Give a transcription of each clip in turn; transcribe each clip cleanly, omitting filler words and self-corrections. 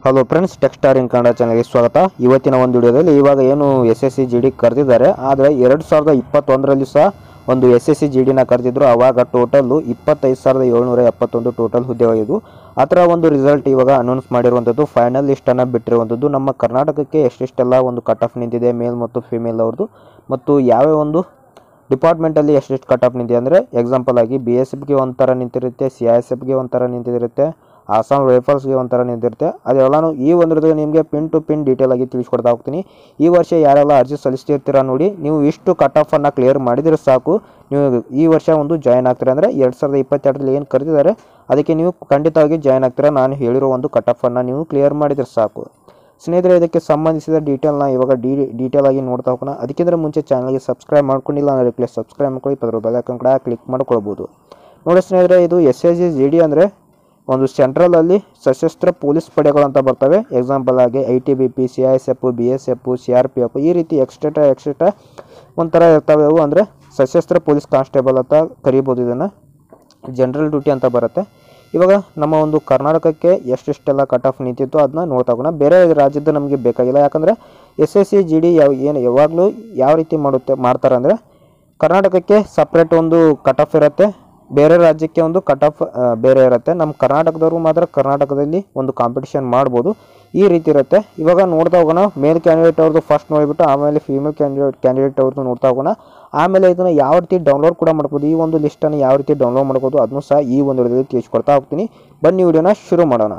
Hello friends, Techstar in Kannada ಚಾನಲ್ಗೆ ಸ್ವಾಗತ. ಇವತ್ತಿನ ಒಂದು ವಿಡಿಯೋದಲ್ಲಿ ಇವಾಗ ಏನು SSC GD ಕರೆದಿದ್ದಾರೆ, ಆದರೆ 2021ರಲ್ಲಿ ಸಹ ಒಂದು SSC GDನ ಕರೆದಿದ್ರು. ಆವಾಗ ಟೋಟಲ್ 25,771 ಟೋಟಲ್ ಹುದ್ದೆಗಳಿದ್ದು. ಅದರ ಒಂದು ರಿಸಲ್ಟ್ ಇವಾಗ ಅನೌನ್ಸ್ ಮಾಡಿರುವಂಥದ್ದು, ಫೈನಲ್ ಲಿಸ್ಟನ್ನು ಬಿಟ್ಟಿರುವಂಥದ್ದು. ನಮ್ಮ ಕರ್ನಾಟಕಕ್ಕೆ ಎಷ್ಟೆಷ್ಟೆಲ್ಲ ಒಂದು ಕಟ್ ಆಫ್ ನಿಂತಿದೆ ಮೇಲ್ ಮತ್ತು ಫಿಮೇಲ್ ಅವ್ರದ್ದು, ಮತ್ತು ಯಾವ್ಯಾವ ಒಂದು ಡಿಪಾರ್ಟ್ಮೆಂಟಲ್ಲಿ ಎಷ್ಟೆಷ್ಟು ಕಟ್ ಆಫ್ ನಿಂತಿದೆ ಅಂದರೆ, ಎಕ್ಸಾಂಪಲ್ ಆಗಿ BSFಗೆ ಒಂಥರ ನಿಂತಿರುತ್ತೆ, CISFಗೆ ಒಂಥರ ನಿಂತಿರುತ್ತೆ, ಆಸಾಮ್ ರೈಫಲ್ಸ್ಗೆ ಒಂಥರ ನಿಂತಿರುತ್ತೆ. ಅದೆಲ್ಲನೂ ಈ ಒಂದ್ರದ್ದು ನಿಮಗೆ ಪಿನ್ ಟು ಪಿನ್ ಡೀಟೇಲ್ ಆಗಿ ತಿಳಿಸ್ಕೊಡ್ತಾ ಹೋಗ್ತೀನಿ. ಈ ವರ್ಷ ಯಾರೆಲ್ಲ ಅರ್ಜಿ ಸಲ್ಲಿಸ್ತಿರ್ತೀರ ನೋಡಿ, ನೀವು ಇಷ್ಟು ಕಟ್ ಆಫನ್ನು ಕ್ಲಿಯರ್ ಮಾಡಿದರೆ ಸಾಕು, ನೀವು ಈ ವರ್ಷ ಒಂದು ಜಾಯ್ನ್ ಆಗ್ತೀರಾ. ಅಂದರೆ 2022ರಲ್ಲಿ ಏನು ಕರೆದಿದ್ದಾರೆ ಅದಕ್ಕೆ ನೀವು ಖಂಡಿತವಾಗಿ ಜಾಯ್ನ್ ಆಗ್ತೀರಾ. ನಾನು ಹೇಳಿರೋ ಒಂದು ಕಟ್ ಆಫನ್ನು ನೀವು ಕ್ಲಿಯರ್ ಮಾಡಿದರೆ ಸಾಕು. ಸ್ನೇಹಿತರೆ, ಇದಕ್ಕೆ ಸಂಬಂಧಿಸಿದ ಡೀಟೇಲ್ನ ಇವಾಗ ಡೀಟೇಲ್ ಆಗಿ ನೋಡ್ತಾ ಹೋಗೋಣ. ಅದಕ್ಕಿಂತ ಮುಂಚೆ ಚಾನಲ್ಗೆ ಸಬ್ಸ್ಕ್ರೈಬ್ ಮಾಡ್ಕೊಂಡಿಲ್ಲ ಅಂದರೆ ಪ್ಲೀಸ್ ಸಬ್ಸ್ಕ್ರೈಬ್ ಮಾಡ್ಕೊಳ್ಳಿ, ಅದರ ಬೆಲ್ ಐಕಾನ್ ಕೂಡ ಕ್ಲಿಕ್ ಮಾಡ್ಕೊಳ್ಬೋದು. ನೋಡಿ ಸ್ನೇಹಿತರೆ, ಇದು SSC GD ಅಂದರೆ ಒಂದು ಸೆಂಟ್ರಲಲ್ಲಿ ಸಶಸ್ತ್ರ ಪೊಲೀಸ್ ಪಡೆಗಳು ಅಂತ ಬರ್ತವೆ. ಎಕ್ಸಾಂಪಲ್ ಆಗಿ ITBP, CISF, BSF, CRPF ಈ ರೀತಿ ಎಕ್ಸ್ಟ್ರಾ ಒಂಥರ ಇರ್ತವೆ. ಅವು ಅಂದರೆ ಸಶಸ್ತ್ರ ಪೊಲೀಸ್ ಕಾನ್ಸ್ಟೇಬಲ್ ಅಂತ ಕರಿಬೋದು. ಇದನ್ನು ಜನರಲ್ ಡ್ಯೂಟಿ ಅಂತ ಬರುತ್ತೆ. ಇವಾಗ ನಮ್ಮ ಒಂದು ಕರ್ನಾಟಕಕ್ಕೆ ಎಷ್ಟೆಷ್ಟೆಲ್ಲ ಕಟ್ ಆಫ್ ನಿಂತಿತ್ತು ಅದನ್ನ ನೋಡ್ತಾ ಹೋಗೋಣ. ಬೇರೆ ರಾಜ್ಯದ ನಮಗೆ ಬೇಕಾಗಿಲ್ಲ, ಯಾಕಂದರೆ SSC GD ಯಾವಾಗಲೂ ಯಾವ ರೀತಿ ಮಾಡ್ತಾರೆ ಅಂದರೆ, ಕರ್ನಾಟಕಕ್ಕೆ ಸಪ್ರೇಟ್ ಒಂದು ಕಟ್ ಆಫ್ ಇರುತ್ತೆ, ಬೇರೆ ರಾಜ್ಯಕ್ಕೆ ಒಂದು ಕಟ್ ಆಫ್ ಬೇರೆ ಇರುತ್ತೆ. ನಮ್ಮ ಕರ್ನಾಟಕದವರು ಮಾತ್ರ ಕರ್ನಾಟಕದಲ್ಲಿ ಒಂದು ಕಾಂಪಿಟೇಷನ್ ಮಾಡ್ಬೋದು, ಈ ರೀತಿ ಇರುತ್ತೆ. ಇವಾಗ ನೋಡ್ತಾ ಹೋಗೋಣ. ಮೇಲ್ ಕ್ಯಾಂಡಿಡೇಟ್ ಅವ್ರದ್ದು ಫಸ್ಟ್ ನೋಡಿಬಿಟ್ಟು ಆಮೇಲೆ ಫೀಮೇಲ್ ಕ್ಯಾಂಡಿಡೇಟ್ ಅವ್ರದ್ದು ನೋಡ್ತಾ ಹೋಗೋಣ. ಆಮೇಲೆ ಇದನ್ನು ಯಾವ ರೀತಿ ಡೌನ್ಲೋಡ್ ಕೂಡ ಮಾಡ್ಬೋದು, ಈ ಒಂದು ಲಿಸ್ಟನ್ನು ಯಾವ ರೀತಿ ಡೌನ್ಲೋಡ್ ಮಾಡ್ಬೋದು ಅದನ್ನು ಸಹ ಈ ಒಂದು ವಿಡಿಯೋದಲ್ಲಿ ತಿಳಿಸ್ಕೊಡ್ತಾ ಹೋಗ್ತೀನಿ. ಬನ್ನಿ ವಿಡಿಯೋನ ಶುರು ಮಾಡೋಣ.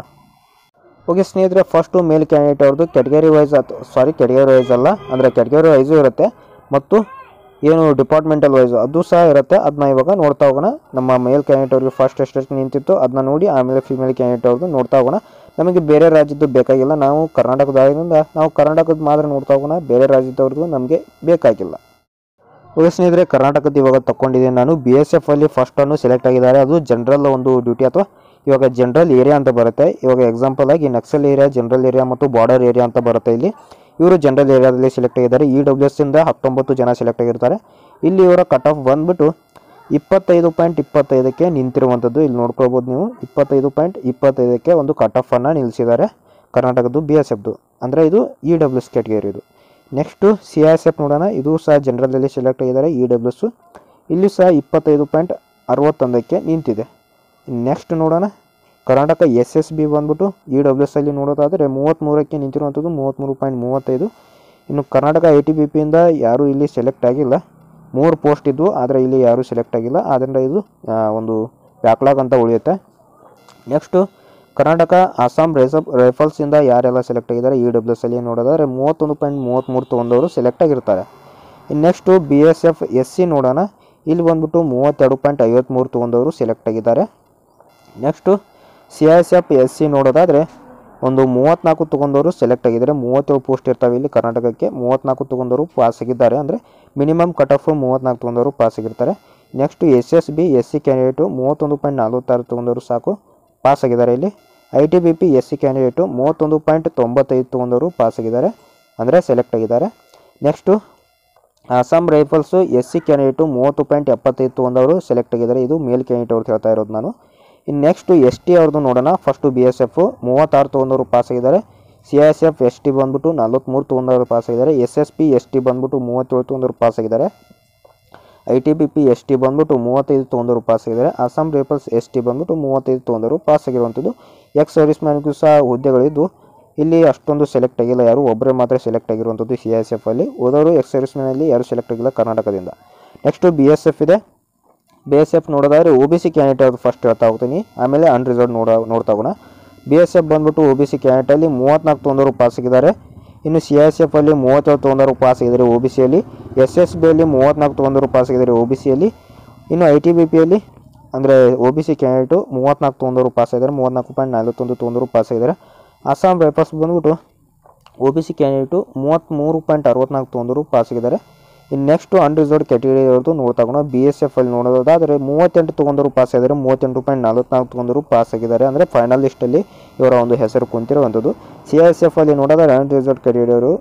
ಓಕೆ ಸ್ನೇಹಿತರೆ, ಫಸ್ಟು ಮೇಲ್ ಕ್ಯಾಂಡಿಡೇಟ್ ಅವ್ರದ್ದು ಕ್ಯಾಟಗರಿ ವೈಸ್ ಅಲ್ಲ, ಅಂದರೆ ಕ್ಯಾಟಗರಿ ವೈಸು ಇರುತ್ತೆ ಮತ್ತು ಏನು ಡಿಪಾರ್ಟ್ಮೆಂಟಲ್ ವೈಸು ಅದು ಸಹ ಇರುತ್ತೆ. ಅದನ್ನ ಇವಾಗ ನೋಡ್ತಾ ಹೋಗೋಣ. ನಮ್ಮ ಮೇಲ್ ಕ್ಯಾಂಡಿಡೇಟ್ ಅವ್ರಿಗೆ ಫಸ್ಟ್ ಎಷ್ಟೆಷ್ಟು ನಿಂತಿತ್ತು ಅದನ್ನ ನೋಡಿ, ಆಮೇಲೆ ಫಿಮೇಲ್ ಕ್ಯಾಂಡಿಡೇಟ್ ಅವ್ರದ್ದು ನೋಡ್ತಾ ಹೋಗೋಣ. ನಮಗೆ ಬೇರೆ ರಾಜ್ಯದ್ದು ಬೇಕಾಗಿಲ್ಲ, ನಾವು ಕರ್ನಾಟಕದಾಗಿಂದ ನಾವು ಕರ್ನಾಟಕದ ಮಾತ್ರ ನೋಡ್ತಾ ಹೋಗೋಣ, ಬೇರೆ ರಾಜ್ಯದವ್ರದ್ದು ನಮಗೆ ಬೇಕಾಗಿಲ್ಲ. ಓಕೆ ಸ್ನೇಹಿತರೆ, ಕರ್ನಾಟಕದ ಇವಾಗ ತಗೊಂಡಿದ್ದೀನಿ ನಾನು. BSF ಅಲ್ಲಿ ಫಸ್ಟನ್ನು ಸೆಲೆಕ್ಟ್ ಆಗಿದ್ದಾರೆ. ಅದು ಜನರಲ್ ಒಂದು ಡ್ಯೂಟಿ ಅಥವಾ ಇವಾಗ ಜನರಲ್ ಏರಿಯಾ ಅಂತ ಬರುತ್ತೆ. ಇವಾಗ ಎಕ್ಸಾಂಪಲ್ ಆಗಿ ನಕ್ಸಲ್ ಏರಿಯಾ, ಜನರಲ್ ಏರಿಯಾ ಮತ್ತು ಬಾರ್ಡರ್ ಏರಿಯಾ ಅಂತ ಬರುತ್ತೆ. ಇಲ್ಲಿ ಇವರು ಜನರಲ್ ಏರಿಯಾದಲ್ಲಿ ಸೆಲೆಕ್ಟ್ ಆಗಿದ್ದಾರೆ. EWS ಇಂದ 19 ಜನ ಸೆಲೆಕ್ಟ್ ಆಗಿರ್ತಾರೆ. ಇಲ್ಲಿ ಇವರ ಕಟ್ ಆಫ್ ಬಂದ್ಬಿಟ್ಟು 25.25ಕ್ಕೆ ನಿಂತಿರುವಂಥದ್ದು. ಇಲ್ಲಿ ನೋಡ್ಕೊಳ್ಬೋದು ನೀವು, 25.25ಕ್ಕೆ ಒಂದು ಕಟ್ ಆಫನ್ನು ನಿಲ್ಲಿಸಿದ್ದಾರೆ ಕರ್ನಾಟಕದ್ದು BSFದು. ಅಂದರೆ ಇದು EWS ಕ್ಯಾಟಗರಿ ಇದು. ನೆಕ್ಸ್ಟು CISF ನೋಡೋಣ. ಇದು ಸಹ ಜನರಲಲ್ಲಿ ಸೆಲೆಕ್ಟ್ ಆಗಿದ್ದಾರೆ. EWS ಇಲ್ಲಿ ಸಹ 25.61ಕ್ಕೆ ನಿಂತಿದೆ. ನೆಕ್ಸ್ಟ್ ನೋಡೋಣ, ಕರ್ನಾಟಕ SSB ಬಂದ್ಬಿಟ್ಟು EWS ಅಲ್ಲಿ ನೋಡೋದಾದರೆ 33ಕ್ಕೆ ನಿಂತಿರುವಂಥದ್ದು, 33.35. ಇನ್ನು ಕರ್ನಾಟಕ ITBP ಇಂದ ಯಾರೂ ಇಲ್ಲಿ ಸೆಲೆಕ್ಟ್ ಆಗಿಲ್ಲ. 3 ಪೋಸ್ಟ್ ಇದ್ವು, ಆದರೆ ಇಲ್ಲಿ ಯಾರೂ ಸೆಲೆಕ್ಟ್ ಆಗಿಲ್ಲ. ಆದ್ದರಿಂದ ಇದು ಒಂದು ಬ್ಯಾಕ್ಲಾಗ್ ಅಂತ ಉಳಿಯುತ್ತೆ. ನೆಕ್ಸ್ಟು ಕರ್ನಾಟಕ ಆಸಾಮ್ ರೈಫಲ್ಸಿಂದ ಯಾರೆಲ್ಲ ಸೆಲೆಕ್ಟ್ ಆಗಿದ್ದಾರೆ EWS ಅಲ್ಲಿ ನೋಡೋದಾದರೆ 31.33 ತೊಗೊಂಡವರು ಸೆಲೆಕ್ಟ್ ಆಗಿರ್ತಾರೆ. ನೆಕ್ಸ್ಟು BSF SC ನೋಡೋಣ. ಇಲ್ಲಿ ಬಂದ್ಬಿಟ್ಟು 32.53 ತೊಗೊಂಡವರು ಸೆಲೆಕ್ಟ್ ಆಗಿದ್ದಾರೆ. ನೆಕ್ಸ್ಟು CISF SC ನೋಡೋದಾದರೆ ಒಂದು 34 ತೊಗೊಂಡವರು ಸೆಲೆಕ್ಟ್ ಆಗಿದ್ದಾರೆ. 37 ಪೋಸ್ಟ್ ಇರ್ತವೆ ಇಲ್ಲಿ ಕರ್ನಾಟಕಕ್ಕೆ, 34 ತೊಗೊಂಡವರು ಪಾಸ್ ಆಗಿದ್ದಾರೆ. ಅಂದರೆ ಮಿನಿಮಮ್ ಕಟ್ ಆಫ್ 34 ತೊಗೊಂಡವರು ಪಾಸ್ ಆಗಿರ್ತಾರೆ. ನೆಕ್ಸ್ಟು SSB SC ಕ್ಯಾಂಡಿಡೇಟು 31.46 ತೊಗೊಂಡವರು ಸಾಕು ಪಾಸ್ ಆಗಿದ್ದಾರೆ. ಇಲ್ಲಿ ITBP SC ಕ್ಯಾಂಡಿಡೇಟು 31.95 ತೊಗೊಂಡವರು ಪಾಸ್ ಆಗಿದ್ದಾರೆ, ಅಂದರೆ ಸೆಲೆಕ್ಟ್ ಆಗಿದ್ದಾರೆ. Next Assam rifles SC candidate 30.75 ತೊಗೊಂಡವರು ಸೆಲೆಕ್ಟ್ ಆಗಿದ್ದಾರೆ. ಇದು ಮೇಲ್ ಕ್ಯಾಂಡಿಡೇಟ್ ಅವ್ರು ಹೇಳ್ತಾ ಇರೋದು ನಾನು. ಇನ್ನು ನೆಕ್ಸ್ಟು ST ಅವ್ರದ್ದು ನೋಡೋಣ. ಫಸ್ಟು BSF 36 ತೊಗೊಂಡವರು ಪಾಸ್ ಆಗಿದ್ದಾರೆ. CISF ST ಬಂದ್ಬಿಟ್ಟು 43 ತೊಗೊಂಡವರು ಪಾಸ್ ಆಗಿದ್ದಾರೆ. SSP ST ಬಂದ್ಬಿಟ್ಟು 37 ತೊಗೊಂಡವರು ಪಾಸ್ ಆಗಿದ್ದಾರೆ. ITBP ST ಬಂದ್ಬಿಟ್ಟು 35 ತೊಗೊಂಡವರು ಪಾಸ್ ಆಗಿದ್ದಾರೆ. ಆಸಾಮ್ ರೈಫಲ್ಸ್ ST ಬಂದ್ಬಿಟ್ಟು 35 ತೊಗೊಂಡವರು ಪಾಸ್ ಆಗಿರುವಂಥದ್ದು. ಎಕ್ಸ್ ಮ್ಯಾನ್ಗೂ ಸಹ ಹುದ್ದೆಗಳಿದ್ದು ಇಲ್ಲಿ ಅಷ್ಟೊಂದು ಸೆಲೆಕ್ಟ್ ಆಗಿಲ್ಲ, ಯಾರು ಒಬ್ಬರೇ ಮಾತ್ರ ಸೆಲೆಕ್ಟ್ ಆಗಿರುವಂಥದ್ದು CISF ಅಲ್ಲಿ. ಹೋದವರು ಎಕ್ಸ್ ಮ್ಯಾನಲ್ಲಿ ಯಾರು ಸೆಲೆಕ್ಟ್ ಆಗಿಲ್ಲ ಕರ್ನಾಟಕದಿಂದ. ನೆಕ್ಸ್ಟು BSF ಇದೆ. BSF ನೋಡೋದಾದರೆ OBC ಕ್ಯಾಂಡಿಡೇಟ್ ಅವ್ರದ್ದು ಫಸ್ಟ್ ಹೇಳ್ತಾ ಹೋಗ್ತೀನಿ, ಆಮೇಲೆ ಅನ್ರಿಸರ್ವ್ಡ್ ನೋಡ್ತಾ ಹೋಗೋಣ. BSF ಬಂದ್ಬಿಟ್ಟು OBC ಕ್ಯಾಂಡಿಡೇಟಲ್ಲಿ 34 ತೊಗೊಂಡವರು ಪಾಸ್ ಆಗಿದ್ದಾರೆ. ಇನ್ನು CISF ಅಲ್ಲಿ 37 ತೊಗೊಂಡವರು ಪಾಸ್ ಆಗಿದ್ದಾರೆ OBC ಯಲ್ಲಿ. SSB ಅಲ್ಲಿ 34 ತೊಗೊಂಡವರು ಪಾಸ್ ಆಗಿದ್ದಾರೆ OBC ಯಲ್ಲಿ. ಇನ್ನು ITBP ಯಲ್ಲಿ ಅಂದರೆ OBC ಕ್ಯಾಂಡಿಡೇಟು 34 ತೊಗೊಂಡವರು ಪಾಸ್ ಆಗಿದ್ದಾರೆ, 34.41 ತೊಗೊಂಡವರು ಪಾಸ್ ಆಗಿದ್ದಾರೆ. ಆಸಾಮ್ ರೈಫಲ್ಸ್ ಬಂದ್ಬಿಟ್ಟು OBC ಕ್ಯಾಂಡಿಡೇಟು 33.64 ತೊಗೊಂಡವರು ಪಾಸ್ ಆಗಿದ್ದಾರೆ. ಇನ್ನು ನೆಕ್ಸ್ಟು ಅನ್ರಿಸರ್ವ್ಡ್ ಕ್ಯಾಟಗರಿ ಅವ್ರದ್ದು ನೋಡ್ತಾ ಹೋಗೋಣ. BSF ಅಲ್ಲಿ ನೋಡೋದಾದರೆ 38 ತೊಗೊಂಡವರು ಪಾಸ್ ಆಗಿದ್ದಾರೆ, 38.44 ತೊಗೊಂಡವರು ಪಾಸ್ ಆಗಿದ್ದಾರೆ, ಅಂದರೆ ಫೈನಲ್ ಲಿಸ್ಟಲ್ಲಿ ಇವರ ಒಂದು ಹೆಸರು ಕುಂತಿರುವಂಥದ್ದು. CISF ಅಲ್ಲಿ ನೋಡೋದಾದರೆ ಅನ್ರಿಸರ್ವ್ಡ್ ಕ್ಯಾಟಗರಿ ಅವರು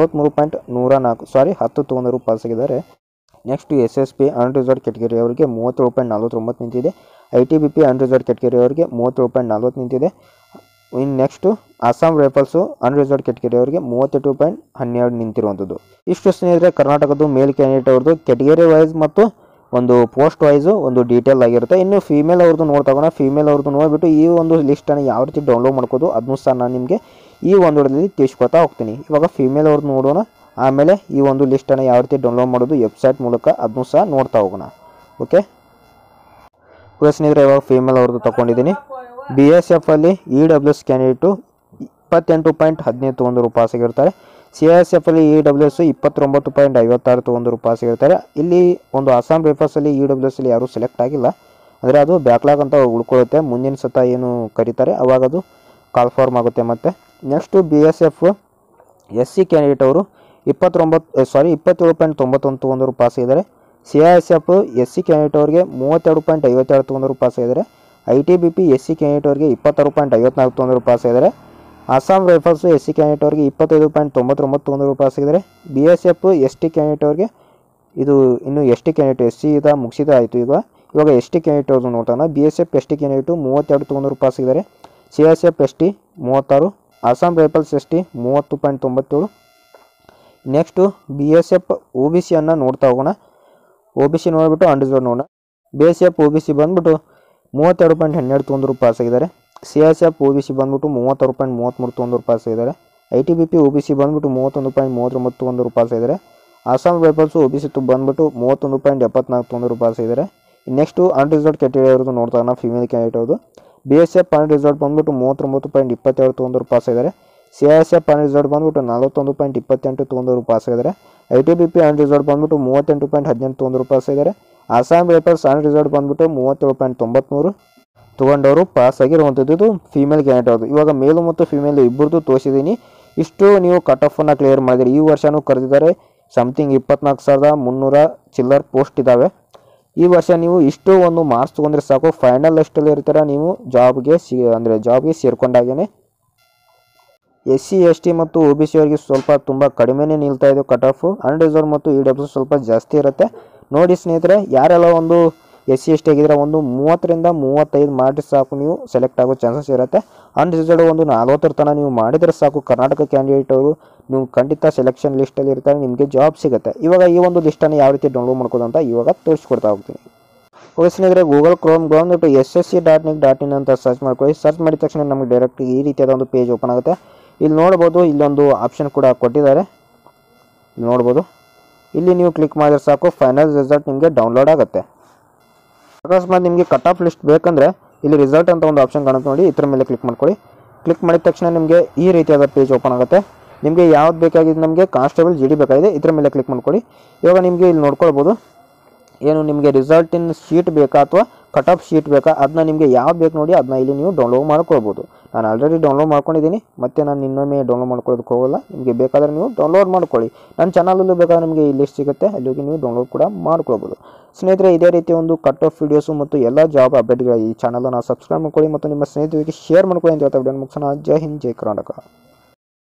10 ತೊಗೊಂಡವರು ಪಾಸ್ ಆಗಿದ್ದಾರೆ. ನೆಕ್ಸ್ಟ್ SSP ಅನ್ರಿಸರ್ವ್ಡ್ ಕ್ಯಾಟಗರಿ ಅವರಿಗೆ 37.49 ನಿಂತಿದೆ. ITBP ಅನ್ರಿಸರ್ವ್ಡ್ ಕ್ಯಾಟಗರಿ ಅವರಿಗೆ 37.40 ನಿಂತಿದೆ. ಇನ್ನು next Assam rifles unreserved category ಅವರಿಗೆ 38.12 ನಿಂತಿರುವಂಥದ್ದು. ಇಷ್ಟು ಸ್ನೇಹಿತರೆ ಕರ್ನಾಟಕದ್ದು ಮೇಲ್ ಕ್ಯಾಂಡಿಡೇಟ್ ಅವ್ರದ್ದು ಕೆಟಗರಿ ವೈಸ್ ಮತ್ತು ಒಂದು ಪೋಸ್ಟ್ ವೈಸು ಒಂದು ಡೀಟೇಲ್ ಆಗಿರುತ್ತೆ. ಇನ್ನು ಫೀಮೇಲ್ ಅವ್ರದ್ದು ನೋಡ್ತಾಗೋಣ. ಫೀಮೇಲ್ ಅವ್ರದ್ದು ನೋಡಿಬಿಟ್ಟು ಈ ಒಂದು ಲಿಸ್ಟನ್ನು ಯಾವ ರೀತಿ ಡೌನ್ಲೋಡ್ ಮಾಡ್ಕೋದು ಅದನ್ನು ಸಹ ನಾನು ನಿಮಗೆ ಈ ಒಂದು ವಿಡಿಯೋದಲ್ಲಿ ತಿಳಿಸ್ಕೊತಾ ಹೋಗ್ತೀನಿ. ಇವಾಗ ಫೀಮೇಲ್ ಅವ್ರದ್ದು ನೋಡೋಣ, ಆಮೇಲೆ ಈ ಒಂದು ಲಿಸ್ಟನ್ನು ಯಾವ ರೀತಿ ಡೌನ್ಲೋಡ್ ಮಾಡೋದು ವೆಬ್ಸೈಟ್ ಮೂಲಕ ಅದನ್ನು ಸಹ ನೋಡ್ತಾ ಹೋಗೋಣ. ಓಕೆ ಸ್ನೇಹಿತರೆ, ಇವಾಗ ಫೀಮೇಲ್ ಅವ್ರದ್ದು ತೊಗೊಂಡಿದ್ದೀನಿ. BSF ಅಲ್ಲಿ EWS ಕ್ಯಾಂಡಿಡೇಟು 28.15 ತೊಗೊಂಡರು ಪಾಸ್ ಆಗಿರ್ತಾರೆ. CISF ಅಲ್ಲಿ EWS 29.56 ತೊಗೊಂಡರು ಪಾಸ್ ಆಗಿರ್ತಾರೆ. ಇಲ್ಲಿ ಒಂದು ಅಸ್ಸಾಂ ರೈಫಲ್ಸಲ್ಲಿ EWS ಅಲ್ಲಿ ಯಾರೂ ಸೆಲೆಕ್ಟ್ ಆಗಿಲ್ಲ, ಅಂದರೆ ಅದು ಬ್ಯಾಕ್ಲಾಗ್ ಅಂತ ಉಳ್ಕೊಳ್ಳುತ್ತೆ. ಮುಂದಿನ ಸತ ಏನು ಕರೀತಾರೆ ಅವಾಗ ಅದು ಕಾಲ್ ಫಾರ್ಮ್ ಆಗುತ್ತೆ. ಮತ್ತು ನೆಕ್ಸ್ಟು BSF SC ಕ್ಯಾಂಡಿಡೇಟ್ ಅವರು 27.91 ತೊಗೊಂಡರು ಪಾಸ್ ಆಗಿದ್ದಾರೆ. CISF SC ಕ್ಯಾಂಡಿಡೇಟ್ ಅವರಿಗೆ 32.52 ತೊಗೊಂಡರು ಪಾಸ್ ಆಗಿದ್ದಾರೆ. ITBP SC ಕ್ಯಾಂಡಿಡೇಟ್ ಅವರಿಗೆ 26.54 ತೊಗೊಂಡರು ಪಾಸ್ ಆಗಿದ್ದಾರೆ. ಅಸ್ಸಾಂ ರೈಫಲ್ಸ್ SC ಕ್ಯಾಂಡಿಡೇಟ್ ಅವರಿಗೆ 25.99 ತೊಗೊಂಡರು ಪಾಸ್ ಆಗಿದ್ದಾರೆ. BSF ST ಕ್ಯಾಂಡಿಡೇಟ್ ಅವರಿಗೆ ಇದು ಇನ್ನು ST ಕ್ಯಾಂಡಿಡೇಟ್ SC ಇದ ಮುಗಿಸಿದ ಆಯಿತು. ಇವಾಗ ST ಕ್ಯಾಂಡಿಡೇಟ್ ಅವ್ರದ್ದು ನೋಡ್ತಾನೆ. BSF ST ಕ್ಯಾಂಡಿಡೇಟು 32 ತೊಗೊಂಡರು ಪಾಸ್ ಆಗಿದ್ದಾರೆ. CISF ST 36, Assam rifles ST 30.97. Next BSF OBC ಅನ್ನು ನೋಡ್ತಾ ಹೋಗೋಣ. OBC ನೋಡಿಬಿಟ್ಟು ಅನ್ರಿಸರ್ವ್ಡ್ ನೋಡೋಣ. BSF OBC ಬಂದ್ಬಿಟ್ಟು 32.12 ತೊಗೊಂಡರು ಪಾಸ್ ಆಗಿದ್ದಾರೆ. CISF OBC ಬಂದ್ಬಿಟ್ಟು 36.33 ತೊಗೊಂಡರು ಪಾಸ್ ಆಗಿದ್ದಾರೆ. ITBP OBC ಬಂದ್ಬಿಟ್ಟು 31.39 ತೊಗೊಂಡರು ಪಾಸ್ ಆಗಿದ್ದಾರೆ. ಅಸ್ಸಾಂ ರೈಫಲ್ಸು OBC ಬಂದ್ಬಿಟ್ಟು 31.74 ತೊಗೊಂಡರು ಪಾಸ್ ಆಗಿದ್ದಾರೆ. ನೆಕ್ಸ್ಟು ಅನ್ರಿಸರ್ವ್ಡ್ ಕೆಟಗರಿ ಅವ್ರದ್ದು ನೋಡ್ತಾ ಹೋಗೋಣ. ಫಿಮೇಲ್ ಕ್ಯಾಂಡಿಡೇಟ್ ಅವ್ರದ್ದು BSF ಅನ್ರಿಸರ್ವ್ಡ್ ಬಂದ್ಬಿಟ್ಟು 39.22 ತೊಗೊಂಡರು ಪಾಸ್ ಆಗಿದ್ದಾರೆ. CISF ಅನ್ರಿಸರ್ವ್ಡ್ ಬಂದ್ಬಿಟ್ಟು 41.28 ತೊಗೊಂಡರು ಪಾಸ್ ಆಗಿದ್ದಾರೆ. ITBP ಅನ್ರಿಸರ್ವ್ಡ್ ಬಂದ್ಬಿಟ್ಟು 38.18 ತೊಗೊಂಡರು ಪಾಸ್ ಆಗಿದ್ದಾರೆ. ಅಸ್ಸಾಂ ರೈಫಲ್ಸ್ ಅನ್ರಿಸರ್ವ್ಡ್ ಬಂದ್ಬಿಟ್ಟು 37.93 ತೊಗೊಂಡವರು ಪಾಸ್ ಆಗಿರುವಂಥದ್ದು. ಇದು ಫೀಮೇಲ್ ಕ್ಯಾಂಡಿಡೇಟ್ ಅವ್ರದ್ದು. ಇವಾಗ ಮೇಲು ಮತ್ತು ಫಿಮೇಲ್ ಇಬ್ಬರದ್ದು ತೋರಿಸಿದ್ದೀನಿ. ಇಷ್ಟು ನೀವು ಕಟ್ ಆಫನ್ನು ಕ್ಲಿಯರ್ ಮಾಡಿದಿರಿ. ಈ ವರ್ಷವೂ ಕರೆದಿದ್ದಾರೆ. ಸಮಥಿಂಗ್ 24,300 ಚಿಲ್ಲರ್ ಪೋಸ್ಟ್ ಇದ್ದಾವೆ. ಈ ವರ್ಷ ನೀವು ಇಷ್ಟು ಒಂದು ಮಾರ್ಕ್ಸ್ ತೊಗೊಂಡ್ರೆ ಸಾಕು, ಫೈನಲ್ ಲಿಸ್ಟಲ್ಲಿ ಇರ್ತೀರ ನೀವು ಜಾಬ್ಗೆ ಜಾಬ್ಗೆ ಸೇರ್ಕೊಂಡಾಗೇ. SC ST ಮತ್ತು OBC ಅವರಿಗೆ ಸ್ವಲ್ಪ ತುಂಬ ಕಡಿಮೆನೇ ನಿಲ್ತಾ ಇದೆ ಕಟ್ ಆಫು. ಅನ್ರಿಸರ್ವ್ಡ್ ಮತ್ತು EWS ಸ್ವಲ್ಪ ಜಾಸ್ತಿ ಇರುತ್ತೆ. ನೋಡಿ ಸ್ನೇಹಿತರೆ, ಯಾರೆಲ್ಲ ಒಂದು SC ST ಆಗಿದ್ರೆ ಒಂದು 30ರಿಂದ 35 ಮಾಡಿ ಸಾಕು, ನೀವು ಸೆಲೆಕ್ಟ್ ಆಗೋ ಚಾನ್ಸಸ್ ಇರುತ್ತೆ. ಅನ್ರಿಸರ್ವ್ಡ್ ಒಂದು 40 ತನಕ ನೀವು ಮಾಡಿದರೆ ಸಾಕು, ಕರ್ನಾಟಕ ಕ್ಯಾಂಡಿಡೇಟ್ ಅವರು ನೀವು ಖಂಡಿತ ಸೆಲೆಕ್ಷನ್ ಲಿಸ್ಟಲ್ಲಿ ಇರ್ತಾರೆ, ನಿಮಗೆ ಜಾಬ್ ಸಿಗುತ್ತೆ. ಇವಾಗ ಈ ಒಂದು ಲಿಸ್ಟನ್ನು ಯಾವ ರೀತಿ ಡೌನ್ಲೋಡ್ ಮಾಡ್ಕೋದು ಅಂತ ಇವಾಗ ತೋರಿಸ್ಕೊಡ್ತಾ ಹೋಗ್ತೀನಿ. ಓಕೆ ಸ್ನೇಹಿತರೆ, ಗೂಗಲ್ ಕ್ರೋಮ್ ಬಂದ್ಬಿಟ್ಟು ssc.nic.in ಅಂತ ಸರ್ಚ್ ಮಾಡ್ಕೊಳ್ಳಿ. ಸರ್ಚ್ ಮಾಡಿದ ತಕ್ಷಣ ನಮಗೆ ಡೈರೆಕ್ಟ್ ಈ ರೀತಿಯಾದ ಒಂದು ಪೇಜ್ ಓಪನ್ ಆಗುತ್ತೆ. ಇಲ್ಲಿ ನೋಡ್ಬೋದು, ಇಲ್ಲೊಂದು ಆಪ್ಷನ್ ಕೂಡ ಕೊಟ್ಟಿದ್ದಾರೆ, ನೋಡ್ಬೋದು. ಇಲ್ಲಿ ನೀವು ಕ್ಲಿಕ್ ಮಾಡಿದ್ರೆ ಸಾಕು, ಫೈನಲ್ ರಿಸಲ್ಟ್ ನಿಮಗೆ ಡೌನ್ಲೋಡ್ ಆಗುತ್ತೆ. ಅಕಸ್ಮಾತ್ ನಿಮಗೆ ಕಟ್ ಆಫ್ ಲಿಸ್ಟ್ ಬೇಕಂದರೆ ಇಲ್ಲಿ ರಿಸಲ್ಟ್ ಅಂತ ಒಂದು ಆಪ್ಷನ್ ಕಾಣುತ್ತೆ ನೋಡಿ, ಇದ್ರ ಮೇಲೆ ಕ್ಲಿಕ್ ಮಾಡ್ಕೊಳ್ಳಿ. ಕ್ಲಿಕ್ ಮಾಡಿದ ತಕ್ಷಣ ನಿಮಗೆ ಈ ರೀತಿಯಾದ ಪೇಜ್ ಓಪನ್ ಆಗುತ್ತೆ. ನಿಮಗೆ ಯಾವ್ದು ಬೇಕಾಗಿದೆ, ನಮಗೆ ಕಾನ್ಸ್ಟೇಬಲ್ GD ಬೇಕಾಗಿದೆ, ಇದ್ರ ಮೇಲೆ ಕ್ಲಿಕ್ ಮಾಡ್ಕೊಳ್ಳಿ. ಇವಾಗ ನಿಮಗೆ ಇಲ್ಲಿ ನೋಡ್ಕೊಳ್ಬೋದು, ಏನು ನಿಮಗೆ ರಿಸಲ್ಟಿನ ಶೀಟ್ ಬೇಕಾ ಅಥವಾ ಕಟ್ ಆಫ್ ಶೀಟ್ ಬೇಕಾ, ಅದನ್ನ ನಿಮಗೆ ಯಾವ್ದು ಬೇಕು ನೋಡಿ ಅದನ್ನ ಇಲ್ಲಿ ನೀವು ಡೌನ್ಲೋಡ್ ಮಾಡ್ಕೊಳ್ಬೋದು. ನಾನು ಆಲ್ರೆಡಿ ಡೌನ್ಲೋಡ್ ಮಾಡ್ಕೊಂಡಿದ್ದೀನಿ, ಮತ್ತು ನಾನು ಇನ್ನೊಮ್ಮೆ ಡೌನ್ಲೋಡ್ ಮಾಡ್ಕೊಳ್ಳೋದಕ್ಕೆ ಹೋಗಲ್ಲ. ನಿಮಗೆ ಬೇಕಾದರೆ ನೀವು ಡೌನ್ಲೋಡ್ ಮಾಡ್ಕೊಳ್ಳಿ. ನನ್ನ ಚಾನಲಲ್ಲೂ ಬೇಕಾದ್ರೆ ನಿಮಗೆ ಈ ಲಿಸ್ಟ್ ಸಿಗುತ್ತೆ, ಅಲ್ಲಿ ಹೋಗಿ ನೀವು ಡೌನ್ಲೋಡ್ ಕೂಡ ಮಾಡ್ಕೊಳ್ಬೋದು. ಸ್ನೇಹಿತರೆ, ಇದೇ ರೀತಿ ಒಂದು ಕಟ್ ಆಫ್ ವೀಡಿಯೋಸು ಮತ್ತು ಎಲ್ಲ ಜಾಬ್ ಅಪ್ಡೇಟ್ಗಳ ಈ ಚಾನಲನ್ನು ಸಬ್ಸ್ಕ್ರೈಬ್ ಮಾಡ್ಕೊಳ್ಳಿ ಮತ್ತು ನಿಮ್ಮ ಸ್ನೇಹಿತರಿಗೆ ಶೇರ್ ಮಾಡ್ಕೊಳ್ಳಿ ಅಂತ ಹೇಳ್ತಾ ವಿಡಿಯೋ ಮುಗಿಸೋಣ. ಜೈ ಹಿಂದ್, ಜೈ ಕರ್ನಾಟಕ.